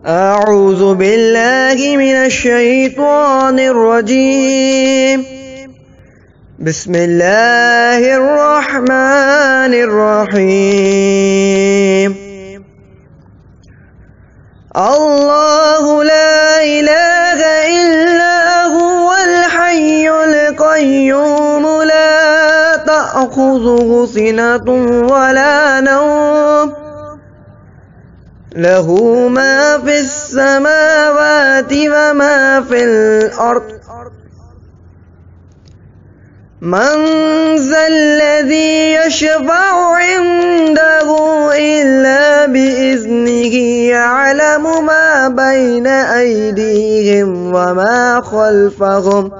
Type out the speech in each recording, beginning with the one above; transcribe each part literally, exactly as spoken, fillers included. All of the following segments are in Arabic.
أعوذ بالله من الشيطان الرجيم. بسم الله الرحمن الرحيم. الله لا إله إلا هو الحي القيوم لا تأخذه سنة ولا نوم له ما في السماوات وما في الأرض من ذا الذي يشفع عنده إلا بإذنه يعلم ما بين أيديهم وما خلفهم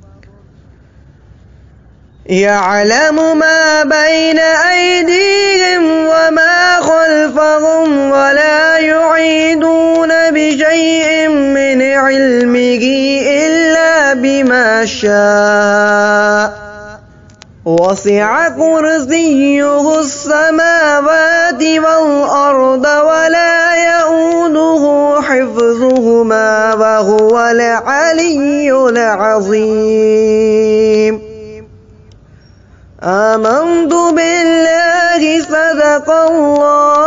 يعلم ما بين أيديهم وما خلفهم ولا يحيطون بشيء من علمه إلا بما شاء وسع كرسيه السماوات والأرض ولا يئوده حفظهما وهو العلي العظيم. آمنت بالله صدق الله